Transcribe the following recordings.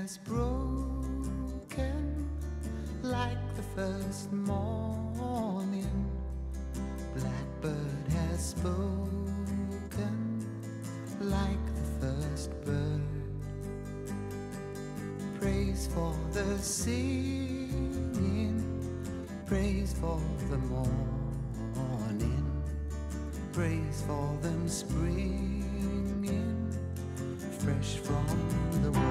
has broken like the first morning. Blackbird has spoken like the first bird. Praise for the singing, praise for the morning, praise for them springing fresh from the world.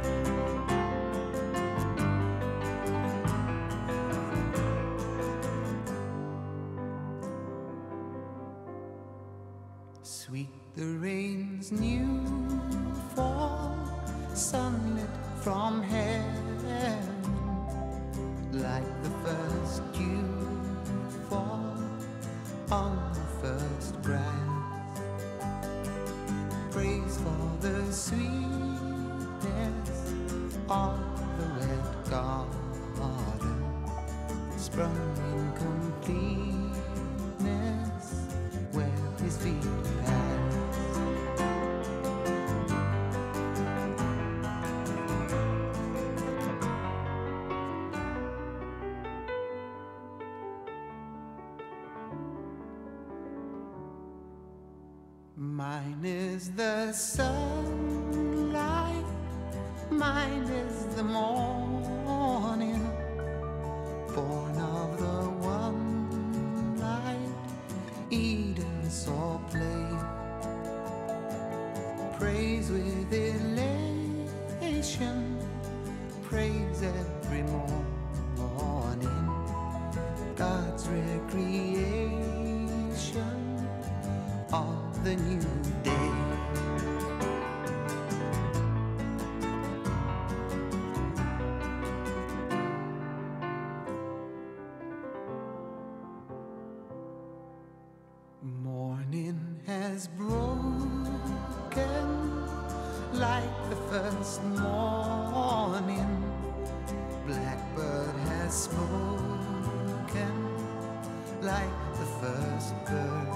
Sweet the rain's new fall, sunlit from heaven, like the first dew fall on the first grass. Praise for the sweetness of the wet garden, sprung in completeness where his feet pass. Mine is the sunlight, mine is the morning, born of the one light Eden saw play. Praise with elation, praise every morning, God's recreation of the new day. Morning has broken like the first morning. Blackbird has spoken like the first bird.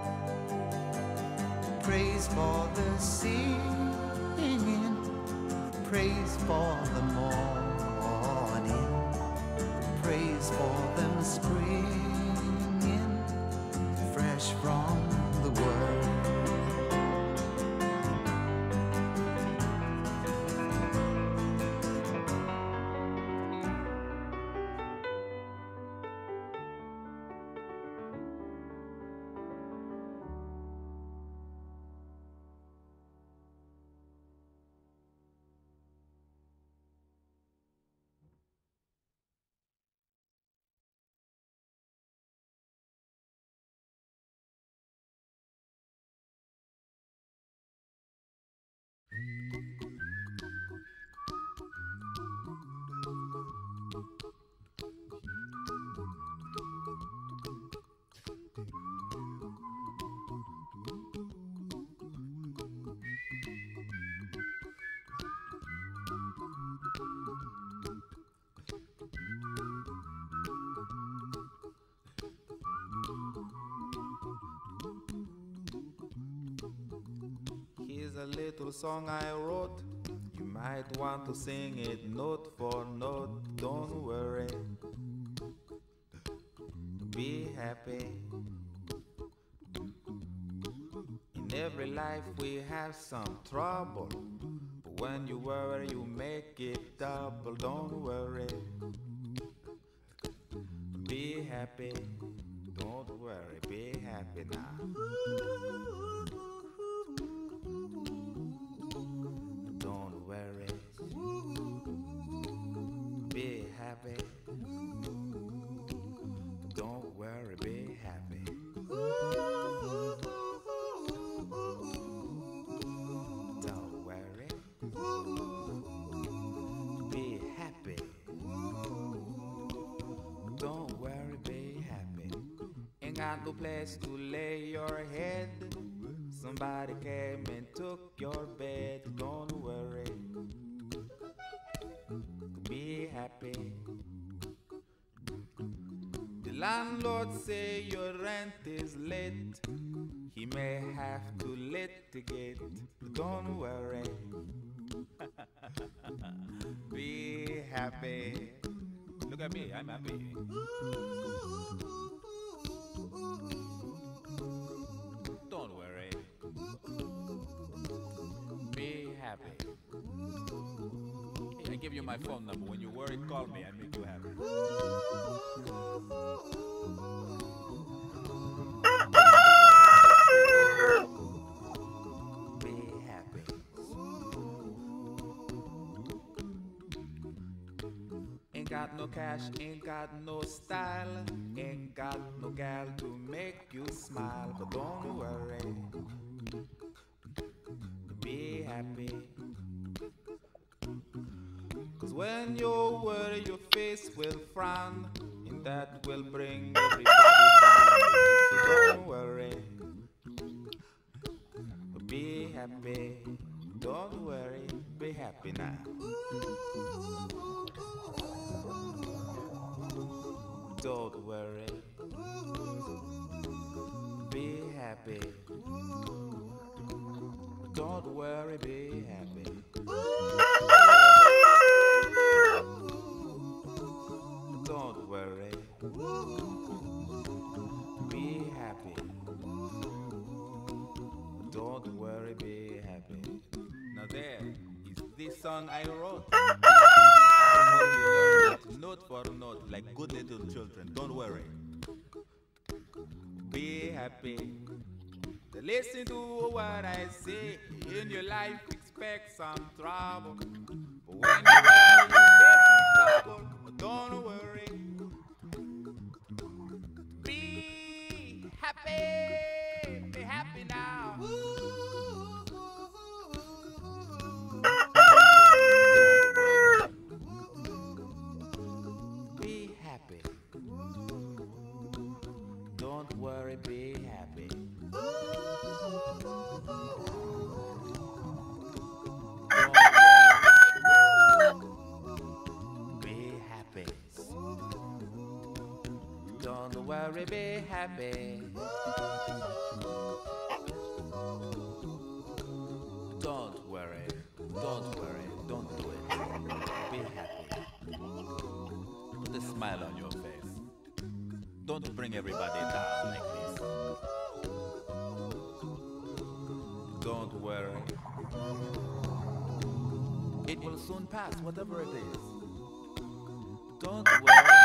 Praise for the singing, praise for the morning, praise for them springing fresh from the world. Here's a little song I wrote. You might want to sing it note for note. Don't worry, be happy. In every life we have some trouble, but when you worry you make it double. Don't worry, be happy. Don't worry, be happy now. Don't worry, be happy. Don't worry, be happy. Don't worry, be happy. Don't worry, be happy. Ain't got no place to lay your head. Somebody came and took your bed. Don't worry, be happy. The landlord say your rent is late. He may have to litigate. Don't worry, Be happy. Look at me, I'm happy. Don't worry. Be happy. Hey, I give you my phone number. When you worry, call me. I make you happy. Be happy. Ain't got no cash, ain't got no style, ain't got no gal to make you smile. But don't worry. Be happy. Cause when you worry, your face will frown, and that will bring everybody down. So don't worry. Be happy. Don't worry. Be happy now. Don't worry. Be happy. Don't worry, be happy. Don't worry. Be happy. Don't worry, be happy. Now there is this song I wrote. I hope you learn it note for note like good little children. Don't worry. Be happy. Listen to what I say. In your life, expect some trouble. But when you worry, you make it double. But don't worry. Be happy. Be happy now. Be happy. Don't worry, be happy. Don't worry, be happy. Don't worry, don't worry, don't do it. Be happy. Put a smile on your face. Don't bring everybody down like this. Don't worry. It will soon pass, whatever it is. Don't worry.